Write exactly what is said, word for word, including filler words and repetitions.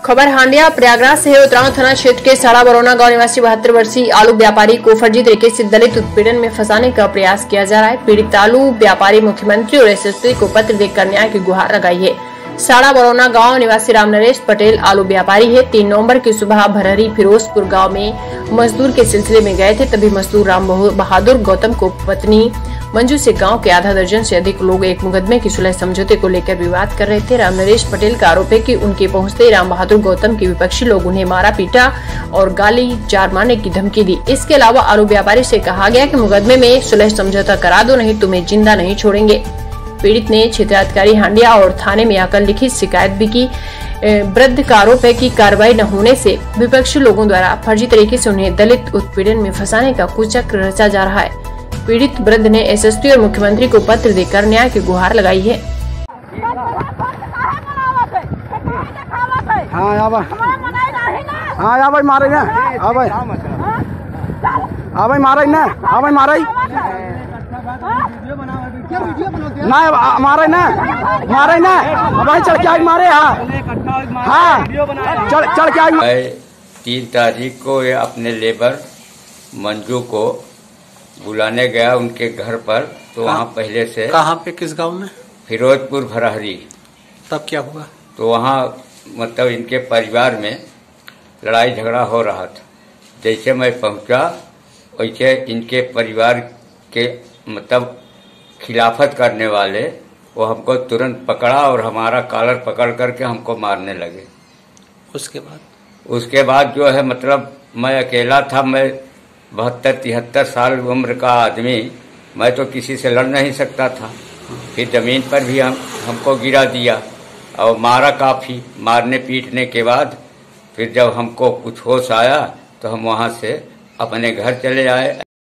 खबर हांडिया प्रयागराज से है। उतराव थाना क्षेत्र के साड़ा बरौना गांव निवासी बहत्तर वर्षीय आलू व्यापारी को फर्जी तरीके से दलित उत्पीड़न में फंसाने का प्रयास किया जा रहा है। पीड़ित आलू व्यापारी मुख्यमंत्री और एसएसपी को पत्र देकर न्याय की गुहार लगाई है। साड़ा बरौना गांव निवासी राम नरेश पटेल आलू व्यापारी है। तीन नवंबर की सुबह भरहरी फिरोजपुर गांव में मजदूर के सिलसिले में गए थे। तभी मजदूर राम बहादुर गौतम को पत्नी मंजू से गांव के आधा दर्जन से अधिक लोग एक मुकदमे की सुलह समझौते को लेकर विवाद कर रहे थे। राम नरेश पटेल का आरोप है कि उनके पहुंचते ही राम बहादुर गौतम के विपक्षी लोग उन्हें मारा पीटा और गाली जार मारने की धमकी दी। इसके अलावा आलू व्यापारी से कहा गया कि मुकदमे में सुलह समझौता करा दो, नहीं तुम्हें जिंदा नहीं छोड़ेंगे। पीड़ित ने क्षेत्राधिकारी हांडिया और थाने में आकर लिखित शिकायत भी की। वृद्ध का आरोप है कि कार्रवाई न होने से विपक्षी लोगों द्वारा फर्जी तरीके से उन्हें दलित उत्पीड़न में फंसाने का कुचक्र रचा जा रहा है। पीड़ित वृद्ध ने एसएसपी और मुख्यमंत्री को पत्र देकर न्याय की गुहार लगाई है। हाँ या भाई, हाँ या भाई मारे ना, हाँ भाई, हाँ भाई मारे ना, हाँ भाई मारे ना, मारे ना, मारे ना, भाई चढ़ के आग मारे, हाँ हाँ चढ़ चढ़ के आग। तीन तारीख को ये अपने लेबर मंजू को बुलाने गया उनके घर पर, तो वहाँ पहले से कहाँ पे, किस गांव में? फिरोजपुर भरहरी। तब क्या हुआ? तो वहाँ मतलब इनके परिवार में लड़ाई झगड़ा हो रहा था। जैसे मैं पहुँचा वैसे इनके परिवार के मतलब खिलाफत करने वाले वो हमको तुरंत पकड़ा और हमारा कॉलर पकड़ करके हमको मारने लगे। उसके बाद उसके बाद जो है मतलब मैं अकेला था, मैं बहत्तर तिहत्तर साल उम्र का आदमी, मैं तो किसी से लड़ नहीं सकता था। फिर जमीन पर भी हम हमको गिरा दिया और मारा काफ़ी। मारने पीटने के बाद फिर जब हमको कुछ होश आया तो हम वहाँ से अपने घर चले आए।